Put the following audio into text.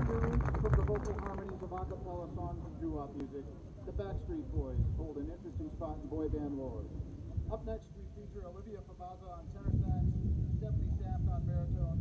From the vocal harmonies of acapella songs and doo-wop music, the Backstreet Boys hold an interesting spot in boy band lore. Up next, we feature Olivia Fabaza on tenor sax, Stephanie Saft on baritone,